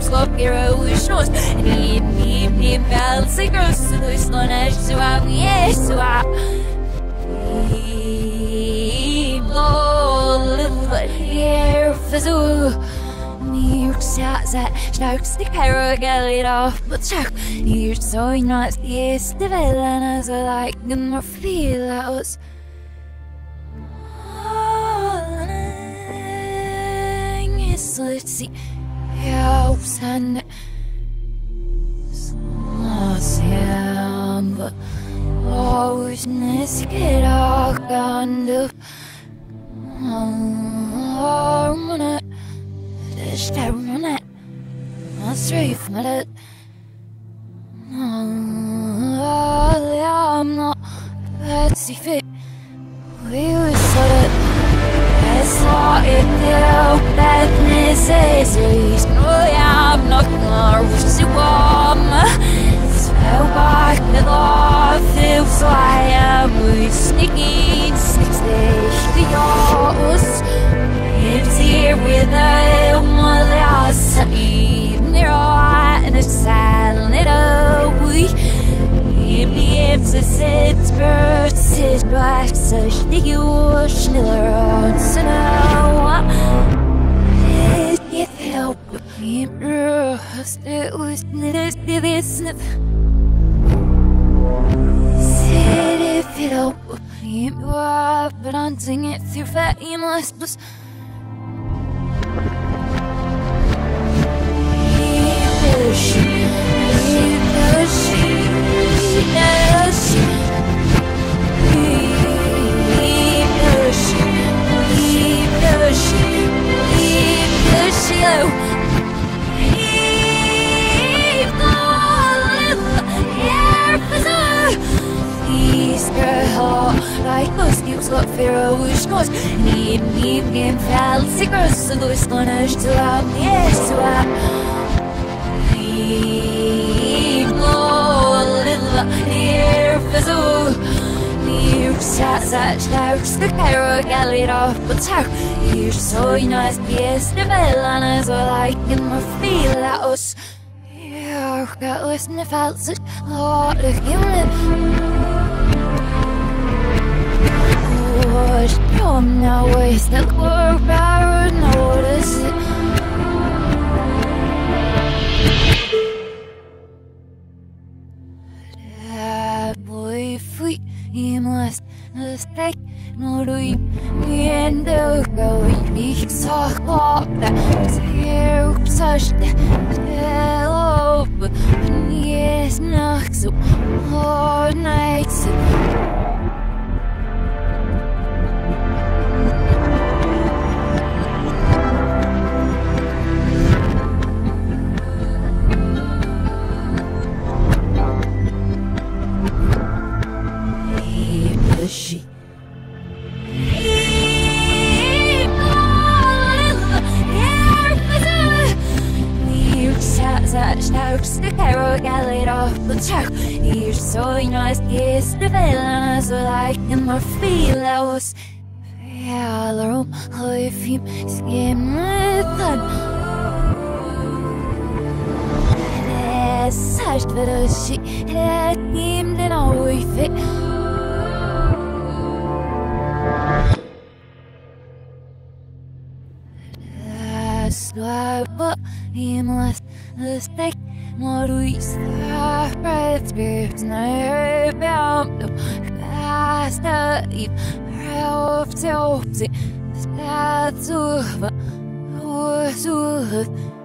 slå heroisnos Ni välse grösselus Lånäs så av Jesua Here for so You're the carrot off, but you're so nice. Yes, the villains are like more feelers. Yes, let's see. Helps and but always miss it all kind of. I'm straight from it. I'm not Betsy fit. We were sort of as long as that necessities. No, I'm not nervous to warm. So back the law feels like I'm with sneaky six days. The yours. It's here with a last evening, and it's silent away. It's a set birds, it's black, such the ocean, around so now. It helped me, it was this. Said if it helped me, but I'm singing it through famous. Like those cubes look feroz nose Need game fell sickers So those gunners to have yes to have little here for so Near such doubts the carrot gallied off but how You're so nice yes the villains are like in my feel at us Yeah got listen to felt such a lot of human Come now, waste the core power, notice it. That boy, free, he must mistake, no do you mean to go? He saw that here, such the hello, but yes, not so all night. She Shouts the carrot gallied off the chuck You're so nice, yes, the villains are like in my feelers Fjallar if you skim with them Det särskilt för det shit Det himlen och i fit Slava himlas stek Moruis breath near bound Kasta i Ralph Topsy Stats over